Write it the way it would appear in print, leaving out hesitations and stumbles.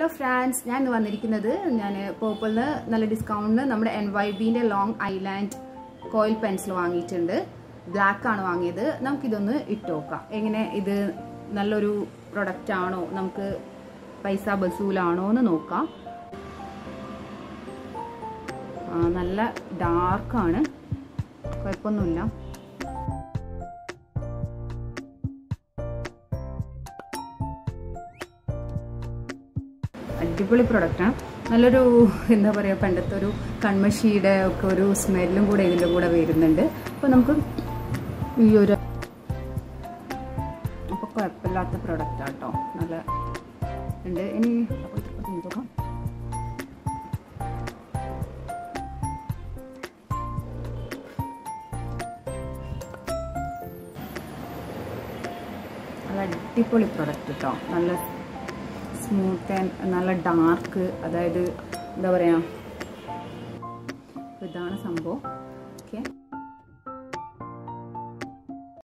Hello France, ഞാൻ ഇന്ന് വന്നിരിക്കുന്നത് പേർപ്പിളിന് നല്ല ഡിസ്കൗണ്ടിന് നമ്മുടെ NYBന്റെ ലോങ് ഐലാൻഡ് കോയിൽ പെൻസിൽ വാങ്ങിയിട്ടുണ്ട്. ബ്ലാക്ക് ആണ് വാങ്ങിയത്. നമുക്കിതൊന്ന് ഇട്ട് നോക്കാം. എങ്ങനെ ഇത് നല്ലൊരു പ്രൊഡക്റ്റ് ആണോ, നമുക്ക് പൈസ ബസൂലാണോ എന്ന് നോക്കാം. നല്ല ഡാർക്കാണ്, കുഴപ്പമൊന്നുമില്ല. അടിപൊളി പ്രൊഡക്റ്റാണ്. നല്ലൊരു എന്താ പറയുക, പണ്ടത്തെ ഒരു കൺമഷിയുടെ ഒക്കെ ഒരു സ്മെല്ലും കൂടെ ഇതിൻ്റെ കൂടെ വരുന്നുണ്ട്. അപ്പോൾ നമുക്ക് ഈ ഒരു അപ്പോൾ കുഴപ്പമില്ലാത്ത പ്രൊഡക്റ്റാണ് കേട്ടോ, നല്ല ഉണ്ട്. ഇനി നോക്കാം. നല്ല അടിപൊളി പ്രൊഡക്റ്റ് കേട്ടോ, നല്ല സ്മൂത്ത് ആൻഡ് നല്ല ഡാർക്ക്. അതായത് എന്താ പറയുക, ഇതാണ് സംഭവം. ഓക്കെ.